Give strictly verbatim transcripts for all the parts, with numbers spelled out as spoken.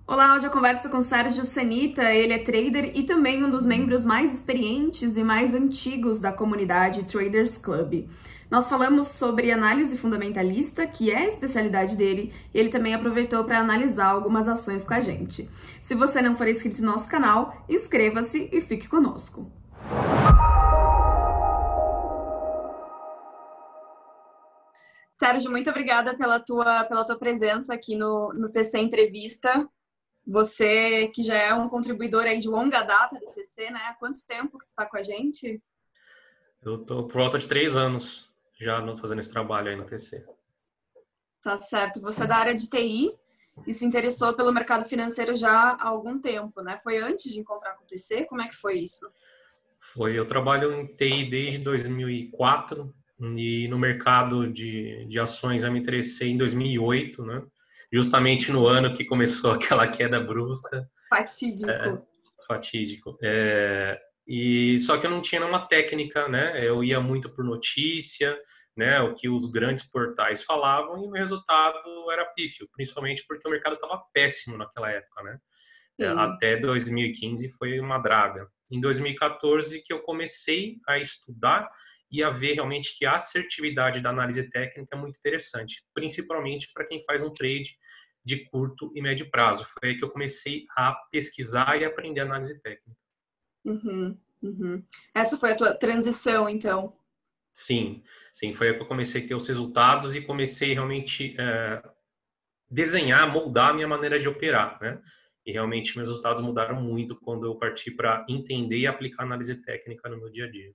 Olá, hoje eu converso com o Sérgio Senita, ele é trader e também um dos membros mais experientes e mais antigos da comunidade Traders Club. Nós falamos sobre análise fundamentalista, que é a especialidade dele, e ele também aproveitou para analisar algumas ações com a gente. Se você não for inscrito no nosso canal, inscreva-se e fique conosco. Sérgio, muito obrigada pela tua, pela tua presença aqui no, no T C Entrevista. Você que já é um contribuidor aí de longa data do T C, né? Há quanto tempo que tu está com a gente? Eu tô por volta de três anos já não fazendo esse trabalho aí no T C. Tá certo. Você é da área de T I e se interessou pelo mercado financeiro já há algum tempo, né? Foi antes de encontrar com o T C? Como é que foi isso? Foi, eu trabalho em T I desde dois mil e quatro e no mercado de, de ações eu me interessei em dois mil e oito, né? Justamente no ano que começou aquela queda brusca. Fatídico. É, fatídico. É, e só que eu não tinha nenhuma técnica, né? Eu ia muito por notícia, né? O que os grandes portais falavam e o resultado era pífio, principalmente porque o mercado estava péssimo naquela época, né? É, Sim. até dois mil e quinze foi uma draga. Em dois mil e quatorze que eu comecei a estudar e a ver realmente que a assertividade da análise técnica é muito interessante, principalmente para quem faz um trade de curto e médio prazo. Foi aí que eu comecei a pesquisar e aprender análise técnica. Uhum, uhum. Essa foi a tua transição, então? Sim, sim, foi aí que eu comecei a ter os resultados e comecei realmente é, desenhar, moldar a minha maneira de operar, né? E realmente meus resultados mudaram muito quando eu parti para entender e aplicar análise técnica no meu dia a dia.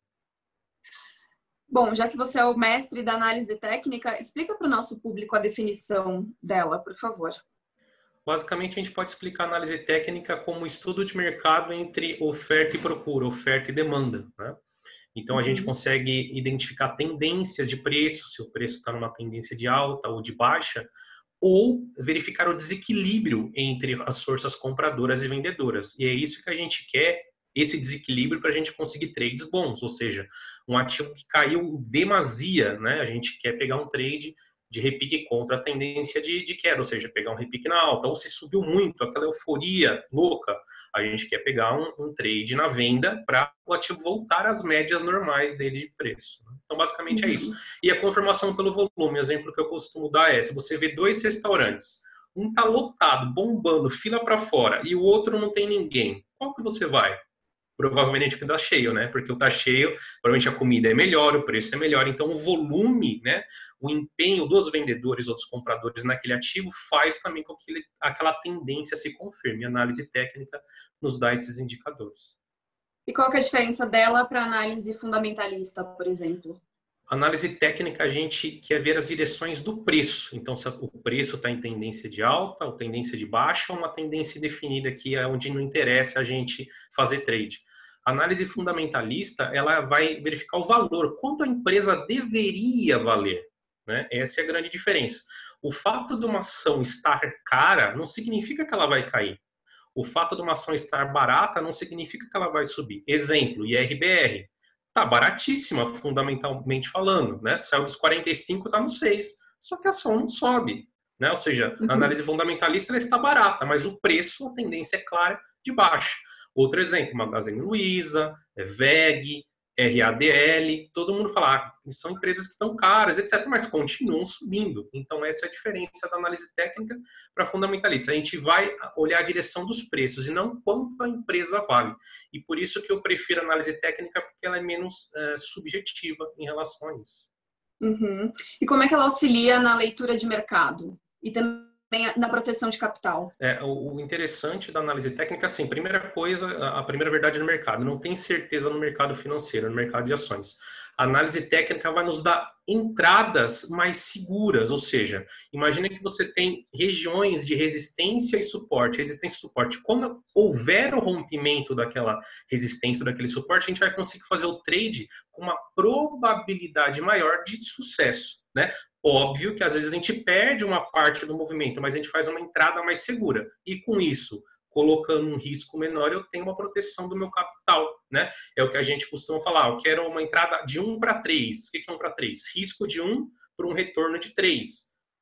Bom, já que você é o mestre da análise técnica, explica para o nosso público a definição dela, por favor. Basicamente, a gente pode explicar a análise técnica como estudo de mercado entre oferta e procura, oferta e demanda, né? Então, a gente Uhum. consegue identificar tendências de preço, se o preço está numa tendência de alta ou de baixa, ou verificar o desequilíbrio entre as forças compradoras e vendedoras. E é isso que a gente quer, esse desequilíbrio, para a gente conseguir trades bons, ou seja, um ativo que caiu demasia, né? A gente quer pegar um trade de repique contra a tendência de, de queda, ou seja, pegar um repique na alta, ou se subiu muito, aquela euforia louca, a gente quer pegar um, um trade na venda para o ativo voltar às médias normais dele de preço. Então, basicamente é isso. Uhum. E a confirmação pelo volume, o exemplo que eu costumo dar é, se você vê dois restaurantes, um está lotado, bombando, fila para fora, e o outro não tem ninguém, qual que você vai? Provavelmente o que está cheio, né? Porque o está cheio, provavelmente a comida é melhor, o preço é melhor, então o volume, né? O empenho dos vendedores ou dos compradores naquele ativo faz também com que ele, aquela tendência se confirme. A análise técnica nos dá esses indicadores. E qual que é a diferença dela para análise fundamentalista, por exemplo? Análise técnica, a gente quer ver as direções do preço. Então, se o preço está em tendência de alta ou tendência de baixa, ou uma tendência definida que é onde não interessa a gente fazer trade. A análise fundamentalista, ela vai verificar o valor, quanto a empresa deveria valer, né? Essa é a grande diferença. O fato de uma ação estar cara não significa que ela vai cair. O fato de uma ação estar barata não significa que ela vai subir. Exemplo, I R B R. Tá baratíssima, fundamentalmente falando, né? Saiu dos quarenta e cinco, tá no seis. Só que a ação não sobe, né? Ou seja, a Uhum. análise fundamentalista ela está barata, mas o preço, a tendência é clara de baixa. Outro exemplo, Magazine Luiza, V E G, R A D L, todo mundo fala, ah, são empresas que estão caras, etcétera, mas continuam subindo. Então, essa é a diferença da análise técnica para fundamentalista. A gente vai olhar a direção dos preços e não quanto a empresa vale. E por isso que eu prefiro a análise técnica, porque ela é menos é, subjetiva em relação a isso. Uhum. E como é que ela auxilia na leitura de mercado? E também na proteção de capital? É, o interessante da análise técnica, assim, primeira coisa, a primeira verdade no mercado, não tem certeza no mercado financeiro, no mercado de ações. A análise técnica vai nos dar entradas mais seguras, ou seja, imagine que você tem regiões de resistência e suporte, resistência e suporte. Quando houver o rompimento daquela resistência, daquele suporte, a gente vai conseguir fazer o trade com uma probabilidade maior de sucesso, né? Óbvio que às vezes a gente perde uma parte do movimento, mas a gente faz uma entrada mais segura. E com isso, colocando um risco menor, eu tenho uma proteção do meu capital, né? É o que a gente costuma falar, eu quero uma entrada de um para três. O que é um para três? Risco de um para um retorno de três.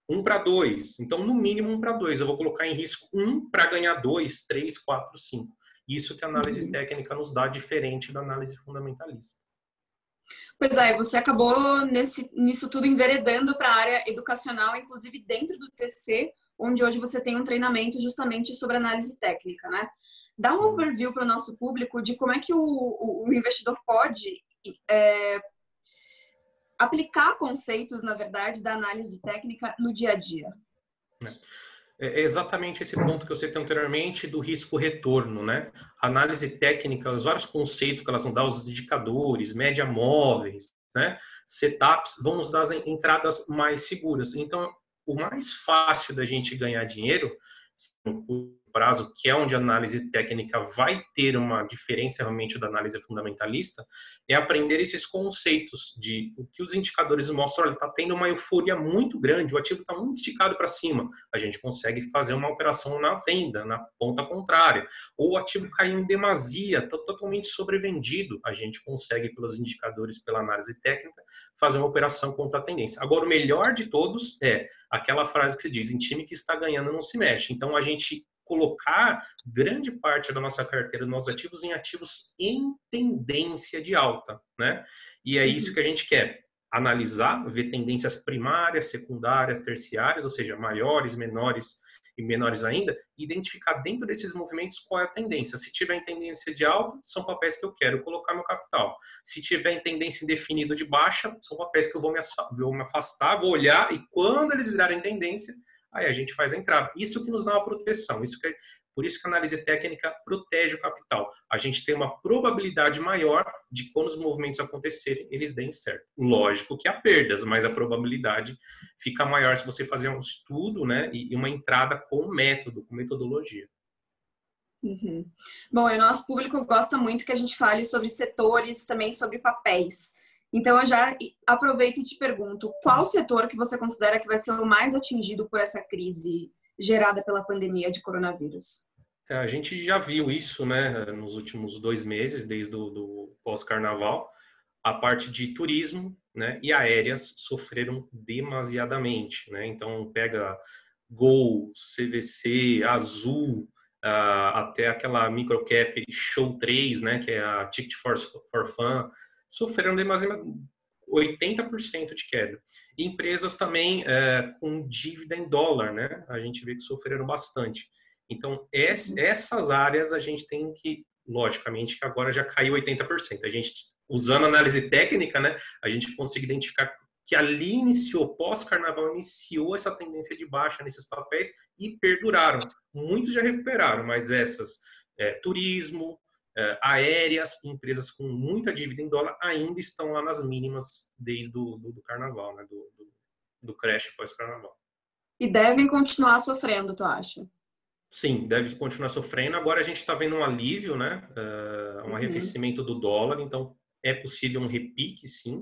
um para dois. Então, no mínimo um para dois. Eu vou colocar em risco um para ganhar dois, três, quatro, cinco. Isso que a análise uhum. técnica nos dá, diferente da análise fundamentalista. Pois é, você acabou nesse, nisso tudo enveredando para a área educacional, inclusive dentro do T C, onde hoje você tem um treinamento justamente sobre análise técnica, né? Dá um overview para o nosso público de como é que o, o, o investidor pode é, aplicar conceitos, na verdade, da análise técnica no dia a dia. É exatamente esse ponto que eu citei anteriormente do risco-retorno, né? A análise técnica, os vários conceitos que elas vão dar, os indicadores, média móveis, né? Setups, vão nos dar as entradas mais seguras. Então, o mais fácil da gente ganhar dinheiro, no prazo, que é onde a análise técnica vai ter uma diferença realmente da análise fundamentalista, é aprender esses conceitos de o que os indicadores mostram. Olha, está tendo uma euforia muito grande, o ativo está muito esticado para cima, a gente consegue fazer uma operação na venda, na ponta contrária. Ou o ativo caiu em demasia, está totalmente sobrevendido, a gente consegue, pelos indicadores, pela análise técnica, fazer uma operação contra a tendência. Agora, o melhor de todos é aquela frase que se diz, em time que está ganhando não se mexe. Então, a gente colocar grande parte da nossa carteira, dos nossos ativos, em ativos em tendência de alta, né? E é isso que a gente quer, analisar, ver tendências primárias, secundárias, terciárias, ou seja, maiores, menores e menores ainda, identificar dentro desses movimentos qual é a tendência. Se tiver em tendência de alta, são papéis que eu quero colocar meu capital. Se tiver em tendência indefinida de baixa, são papéis que eu vou me afastar, vou olhar, e quando eles virarem tendência, aí a gente faz a entrada. Isso que nos dá uma proteção. Isso que é, por isso que a análise técnica protege o capital. A gente tem uma probabilidade maior de quando os movimentos acontecerem, eles deem certo. Lógico que há perdas, mas a probabilidade fica maior se você fazer um estudo, né, e uma entrada com método, com metodologia. Uhum. Bom, e o nosso público gosta muito que a gente fale sobre setores, também sobre papéis. Então, eu já aproveito e te pergunto, qual setor que você considera que vai ser o mais atingido por essa crise gerada pela pandemia de coronavírus? A gente já viu isso, né, nos últimos dois meses, desde o do pós-carnaval. A parte de turismo, né, e aéreas sofreram demasiadamente, né? Então, pega Gol, C V C, Azul, uh, até aquela microcap Show três, né, que é a Ticket for, for Fun, sofreram demasiado, oitenta por cento de queda. E empresas também é, com dívida em dólar, né? A gente vê que sofreram bastante. Então, ess, essas áreas a gente tem que, logicamente, que agora já caiu oitenta por cento. A gente, usando análise técnica, né? A gente consegue identificar que ali iniciou, pós-carnaval, iniciou essa tendência de baixa nesses papéis e perduraram. Muitos já recuperaram, mas essas, é, turismo, Uh, aéreas, empresas com muita dívida em dólar ainda estão lá nas mínimas desde do, do, do carnaval, né? do, do, do crash pós-carnaval. E devem continuar sofrendo, tu acha? Sim, deve continuar sofrendo. Agora a gente está vendo um alívio, né? Uh, um uhum. arrefecimento do dólar, então é possível um repique, sim.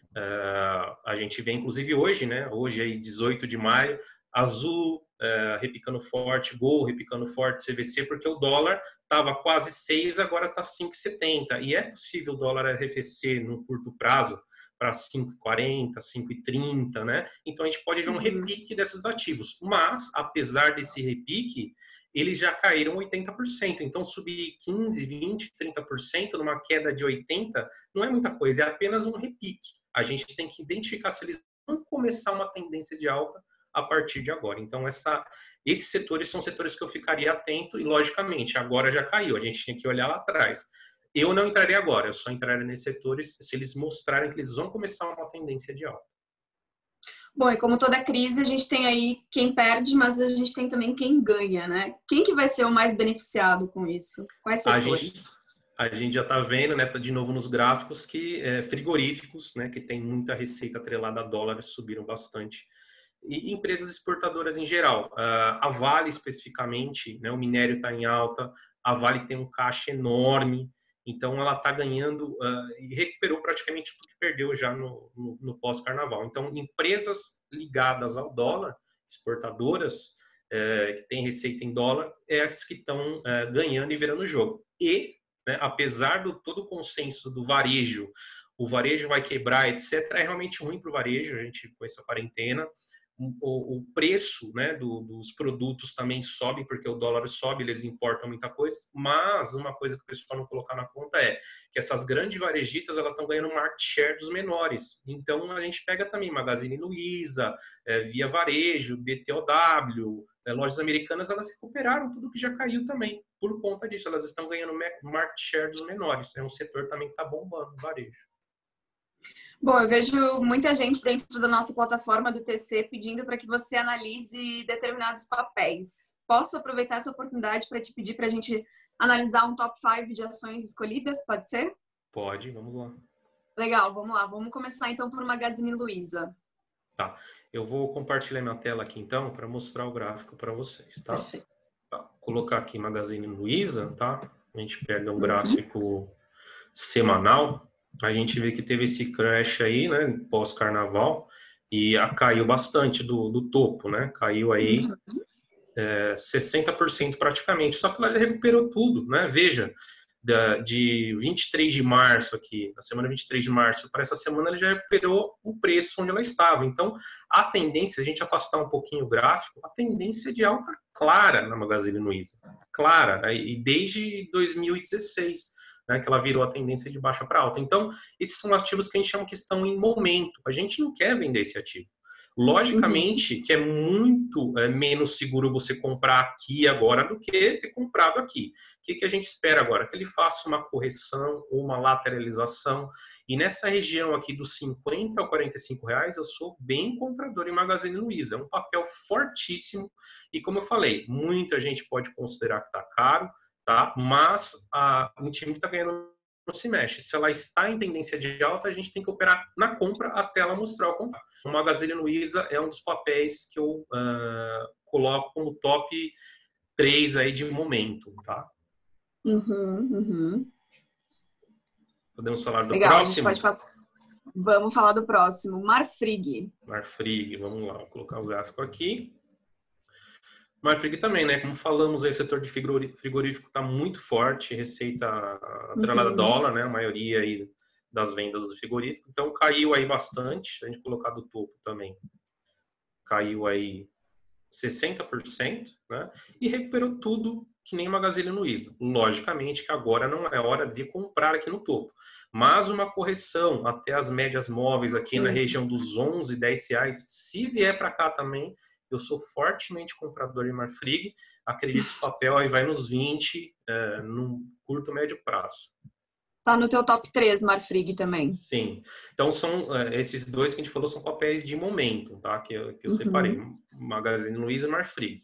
Uh, a gente vê, inclusive hoje, né? Hoje, aí, dezoito de maio, Azul uh, repicando forte, Gol repicando forte, C V C, porque o dólar estava quase seis, agora está cinco e setenta. E é possível o dólar arrefecer no curto prazo para cinco e quarenta, cinco e trinta, né? Então a gente pode ver um repique desses ativos. Mas, apesar desse repique, eles já caíram oitenta por cento. Então, subir quinze, vinte, trinta por cento numa queda de oitenta por cento não é muita coisa, é apenas um repique. A gente tem que identificar se eles vão começar uma tendência de alta a partir de agora. Então, essa, esses setores são setores que eu ficaria atento e, logicamente, agora já caiu. A gente tinha que olhar lá atrás. Eu não entraria agora, eu só entraria nesses setores se eles mostrarem que eles vão começar uma tendência de alta. Bom, e como toda crise, a gente tem aí quem perde, mas a gente tem também quem ganha, né? Quem que vai ser o mais beneficiado com isso? Quais setores? A gente, a gente já está vendo, né, tá de novo nos gráficos, que é, frigoríficos, né, que tem muita receita atrelada a dólar, subiram bastante. E empresas exportadoras em geral. Uh, a Vale, especificamente, né, o minério está em alta, a Vale tem um caixa enorme, então ela está ganhando uh, e recuperou praticamente tudo que perdeu já no, no, no pós-carnaval. Então, empresas ligadas ao dólar, exportadoras, uh, que têm receita em dólar, é as que estão uh, ganhando e virando o jogo. E, né, apesar do todo o consenso do varejo, o varejo vai quebrar, etcétera, é realmente ruim para o varejo, a gente com essa quarentena. o, o preço, né, do, dos produtos também sobe, porque o dólar sobe, eles importam muita coisa, mas uma coisa que o pessoal não colocar na conta é que essas grandes varejistas, elas estão ganhando market share dos menores. Então, a gente pega também Magazine Luiza, é, Via Varejo, B T O W, é, lojas americanas, elas recuperaram tudo que já caiu também, por conta disso. Elas estão ganhando market share dos menores. É um setor também que está bombando, varejo. Bom, eu vejo muita gente dentro da nossa plataforma do T C pedindo para que você analise determinados papéis. Posso aproveitar essa oportunidade para te pedir para a gente analisar um top cinco de ações escolhidas? Pode ser? Pode, vamos lá. Legal, vamos lá. Vamos começar então por Magazine Luiza. Tá, eu vou compartilhar minha tela aqui então para mostrar o gráfico para vocês, tá? Perfeito. Tá. Vou colocar aqui Magazine Luiza, tá? A gente pega um gráfico uhum. semanal. A gente vê que teve esse crash aí, né, pós-carnaval, e a, caiu bastante do, do topo, né, caiu aí uhum. é, sessenta por cento praticamente, só que ela recuperou tudo, né, veja, da, de vinte e três de março aqui, na semana vinte e três de março, para essa semana ela já recuperou o preço onde ela estava, então a tendência, se a gente afastar um pouquinho o gráfico, a tendência de alta clara na Magazine Luiza, clara, e desde dois mil e dezesseis, né, que ela virou a tendência de baixa para alta. Então, esses são ativos que a gente chama que estão em momento. A gente não quer vender esse ativo. Logicamente, uhum. que é muito é, menos seguro você comprar aqui agora do que ter comprado aqui. O que, que a gente espera agora? Que ele faça uma correção ou uma lateralização. E nessa região aqui dos cinquenta a quarenta e cinco reais, eu sou bem comprador em Magazine Luiza. É um papel fortíssimo. E como eu falei, muita gente pode considerar que está caro, tá? Mas a, o time que está ganhando não se mexe. Se ela está em tendência de alta, a gente tem que operar na compra até ela mostrar o contrário. O Magazine Luiza é um dos papéis que eu uh, coloco como top três aí de momento, tá? Uhum, uhum. Podemos falar do Legal, próximo? A gente pode passar. Vamos falar do próximo. Marfrig. Marfrig, vamos lá. Vou colocar o gráfico aqui. Marfrig também, né? Como falamos aí, o setor de frigorífico está muito forte, receita atrelada a dólar, né? A maioria aí das vendas do frigorífico. Então, caiu aí bastante. A gente colocar do topo também. Caiu aí sessenta por cento, né? E recuperou tudo que nem Magazine Luiza. Logicamente que agora não é hora de comprar aqui no topo. Mas uma correção até as médias móveis aqui na região dos onze, dez reais, se vier para cá também, eu sou fortemente comprador em Marfrig, acredito que esse papel aí vai nos vinte, é, num curto, médio prazo. Tá no teu top três, Marfrig, também. Sim. Então, são é, esses dois que a gente falou são papéis de momento, tá? Que, eu, que eu uhum. separei. Magazine Luiza e Marfrig.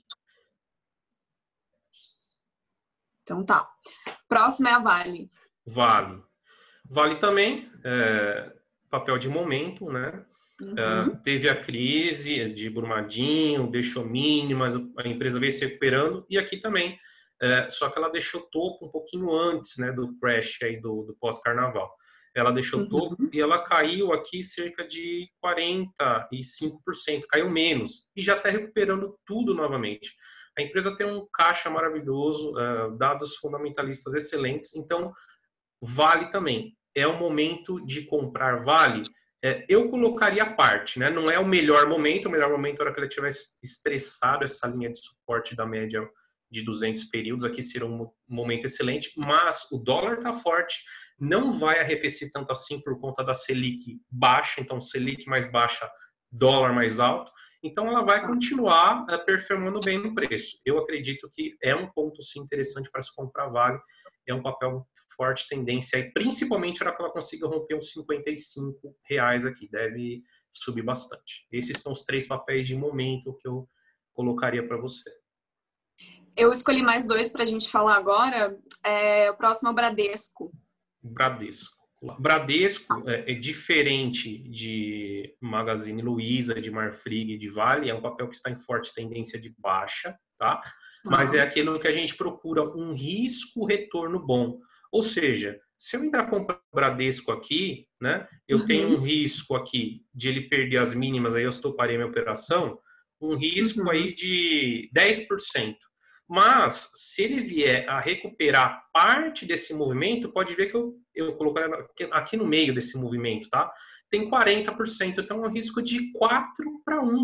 Então tá. Próximo é a Vale. Vale. Vale também, é, papel de momento, né? Uhum. Uh, teve a crise de Brumadinho, deixou mínimas, a empresa veio se recuperando, e aqui também, uh, só que ela deixou topo um pouquinho antes, né, do crash aí do, do pós-carnaval. Ela deixou uhum. topo e ela caiu aqui cerca de quarenta e cinco por cento, caiu menos, e já está recuperando tudo novamente. A empresa tem um caixa maravilhoso, uh, dados fundamentalistas excelentes, então Vale também. É o momento de comprar Vale. É, eu colocaria a parte, né? Não é o melhor momento, o melhor momento era que ele tivesse estressado essa linha de suporte da média de duzentos períodos, aqui seria um momento excelente, mas o dólar está forte, não vai arrefecer tanto assim por conta da Selic baixa, então Selic mais baixa, dólar mais alto, então ela vai continuar uh, performando bem no preço. Eu acredito que é um ponto sim interessante para se comprar Vale, é um papel forte tendência, e principalmente na hora que ela consiga romper os cinquenta e cinco reais aqui, deve subir bastante. Esses são os três papéis de momento que eu colocaria para você. Eu escolhi mais dois para a gente falar agora. É, o próximo é o Bradesco. Bradesco. Bradesco é, é diferente de Magazine Luiza, de Marfrig, de Vale, é um papel que está em forte tendência de baixa, tá? Mas é aquilo que a gente procura, um risco-retorno bom. Ou seja, se eu entrar com o Bradesco aqui, né, eu uhum. tenho um risco aqui de ele perder as mínimas, aí eu estoparei minha operação, um risco uhum. aí de dez por cento. Mas, se ele vier a recuperar parte desse movimento, pode ver que eu, eu coloquei aqui no meio desse movimento, tá? Tem quarenta por cento, então é um risco de quatro para um.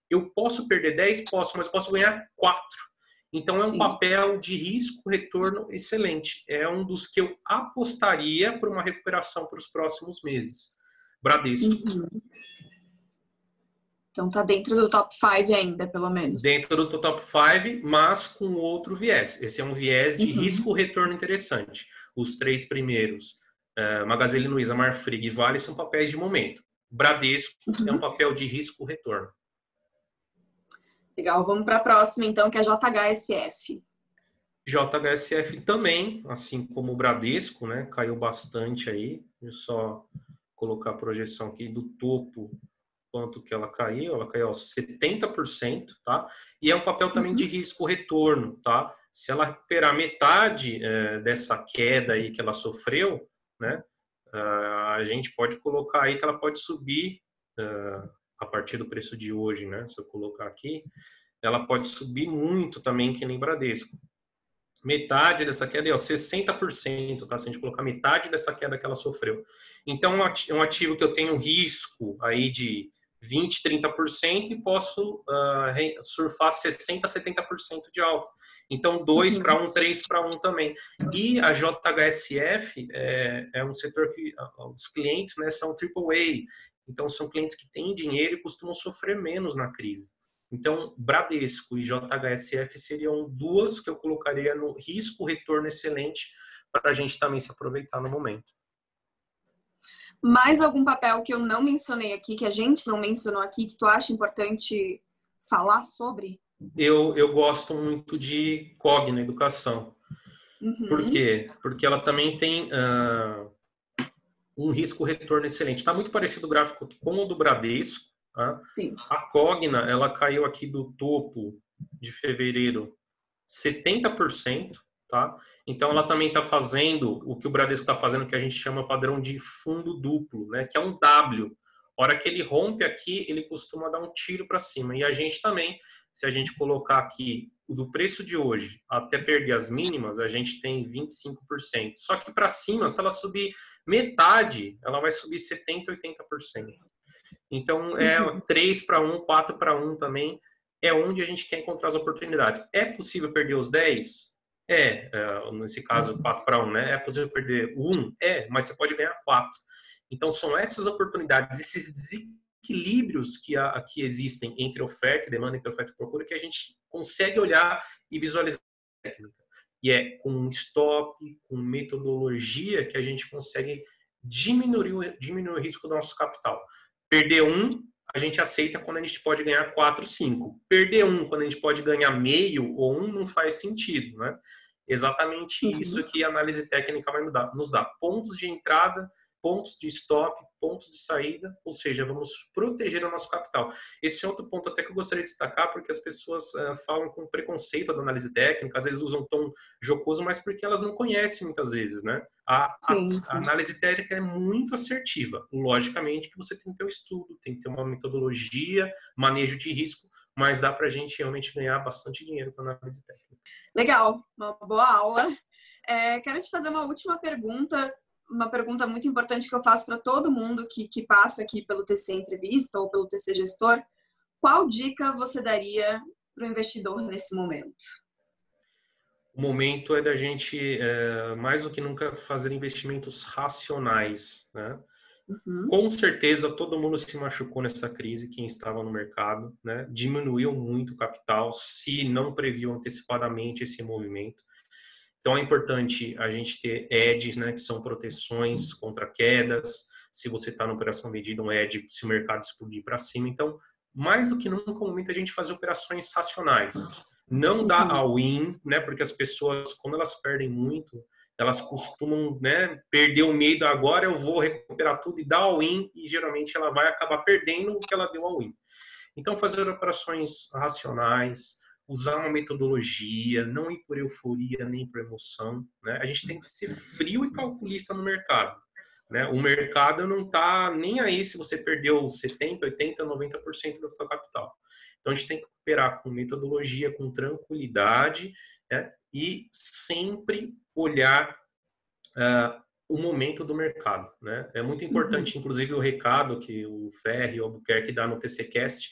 Eu posso perder dez? Posso, mas posso ganhar quatro. Então, é um Sim. papel de risco-retorno excelente. É um dos que eu apostaria para uma recuperação para os próximos meses. Bradesco. Uhum. Então, tá dentro do top cinco ainda, pelo menos. Dentro do top cinco, mas com outro viés. Esse é um viés de Uhum. risco-retorno interessante. Os três primeiros, uh, Magazine Luiza, Marfrig e Vale, são papéis de momento. Bradesco uhum. é um papel de risco-retorno. Legal, vamos para a próxima, então, que é a J H S F. J H S F também, assim como o Bradesco, né, caiu bastante aí. Deixa eu só colocar a projeção aqui do topo, quanto que ela caiu. Ela caiu aos setenta por cento, tá? E é um papel também de risco-retorno, tá? Se ela recuperar metade é, dessa queda aí que ela sofreu, né, a gente pode colocar aí que ela pode subir uh, a partir do preço de hoje, né? Se eu colocar aqui, ela pode subir muito também, que nem Bradesco. Metade dessa queda é ó, sessenta por cento, tá? Se a gente colocar metade dessa queda que ela sofreu. Então, é um ativo que eu tenho risco aí de vinte, trinta por cento e posso uh, surfar sessenta, setenta por cento de alta. Então, dois para um, três para um também. E a J H S F é, é um setor que uh, os clientes, né, são triplo A. Então, são clientes que têm dinheiro e costumam sofrer menos na crise. Então, Bradesco e J H S F seriam duas que eu colocaria no risco-retorno excelente para a gente também se aproveitar no momento. Mais algum papel que eu não mencionei aqui, que a gente não mencionou aqui, que tu acha importante falar sobre? Eu, eu gosto muito de Cogna Educação. Uhum. Por quê? Porque ela também tem uh, um risco-retorno excelente. Está muito parecido o gráfico com o do Bradesco. Tá? Sim. A Cogna, ela caiu aqui do topo de fevereiro setenta por cento. Tá? Então, ela também está fazendo o que o Bradesco está fazendo, que a gente chama padrão de fundo duplo, né? Que é um W. A hora que ele rompe aqui, ele costuma dar um tiro para cima. E a gente também, se a gente colocar aqui o do preço de hoje até perder as mínimas, a gente tem vinte e cinco por cento. Só que para cima, se ela subir metade, ela vai subir setenta, oitenta por cento. Então, é três para um, quatro para um também, é onde a gente quer encontrar as oportunidades. É possível perder os dez? É, é nesse caso, quatro para um, né? É possível perder o um? É, mas você pode ganhar quatro. Então, são essas oportunidades, esses desequilíbrios que, há, que existem entre oferta e demanda, entre oferta e procura, que a gente consegue olhar e visualizar a técnica. E é com stop, com metodologia, que a gente consegue diminuir, diminuir o risco do nosso capital. Perder um, a gente aceita quando a gente pode ganhar quatro, cinco. Perder um, quando a gente pode ganhar meio ou um, não faz sentido, né? Exatamente uhum. isso que a análise técnica vai nos dar. Nos dá pontos de entrada, pontos de stop, pontos de saída, ou seja, vamos proteger o nosso capital. Esse é outro ponto até que eu gostaria de destacar, porque as pessoas uh, falam com preconceito da análise técnica, às vezes usam um tom jocoso, mas porque elas não conhecem muitas vezes, né? A, sim, a, sim. a análise técnica é muito assertiva. Logicamente que você tem que ter um estudo, tem que ter uma metodologia, manejo de risco, mas dá para a gente realmente ganhar bastante dinheiro com a análise técnica. Legal, uma boa aula. É, quero te fazer uma última pergunta, uma pergunta muito importante que eu faço para todo mundo que, que passa aqui pelo T C Entrevista ou pelo T C Gestor. Qual dica você daria para o investidor nesse momento? O momento é da gente, é, mais do que nunca, fazer investimentos racionais, né? Uhum. Com certeza, todo mundo se machucou nessa crise, quem estava no mercado, né? Diminuiu muito o capital, se não previu antecipadamente esse movimento. Então, é importante a gente ter edges, né, que são proteções contra quedas. Se você está na operação medida, um edge, se o mercado explodir para cima. Então, mais do que nunca, no momento, a gente fazer operações racionais. Não dá all-in, né, porque as pessoas, quando elas perdem muito, elas costumam, né, perder o medo. Agora eu vou recuperar tudo e dar all-in, e geralmente ela vai acabar perdendo o que ela deu all-in. Então, fazer operações racionais, usar uma metodologia, não ir por euforia nem por emoção, né? A gente tem que ser frio e calculista no mercado, né? O mercado não está nem aí se você perdeu setenta, oitenta, noventa por cento do seu capital. Então, a gente tem que operar com metodologia, com tranquilidade, né? E sempre olhar uh, o momento do mercado, né? É muito importante, uhum. inclusive, o recado que o Ferri e o Albuquerque dá no TCcast,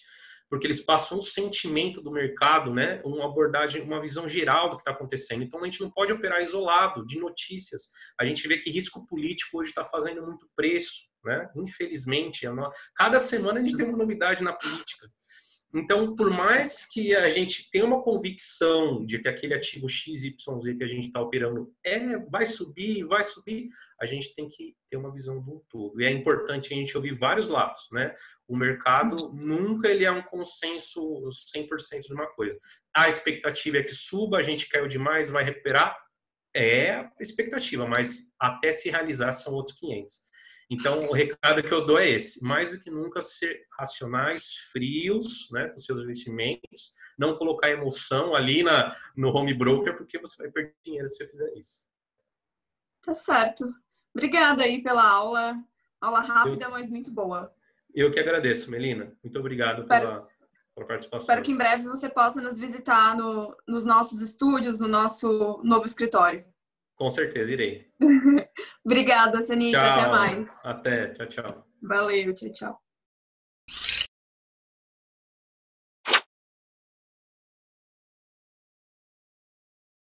porque eles passam um sentimento do mercado, né? Uma abordagem, uma visão geral do que está acontecendo. Então, a gente não pode operar isolado de notícias. A gente vê que risco político hoje está fazendo muito preço, né? Infelizmente, cada semana a gente tem uma novidade na política. Então, por mais que a gente tenha uma convicção de que aquele ativo X Y Z que a gente está operando é, vai subir, vai subir, a gente tem que ter uma visão do todo. E é importante a gente ouvir vários lados, né? O mercado nunca ele é um consenso cem por cento de uma coisa. A expectativa é que suba, a gente caiu demais, vai recuperar? É a expectativa, mas até se realizar são outros quinhentos. Então, o recado que eu dou é esse. Mais do que nunca, ser racionais, frios, né, com seus investimentos. Não colocar emoção ali na, no home broker, porque você vai perder dinheiro se você fizer isso. Tá certo. Obrigada aí pela aula. Aula rápida, eu, mas muito boa. Eu que agradeço, Melina. Muito obrigado espero, pela, pela participação. Espero que em breve você possa nos visitar no, nos nossos estúdios, no nosso novo escritório. Com certeza, irei. Obrigada, Sanita. Até mais. Até. Tchau, tchau. Valeu. Tchau, tchau.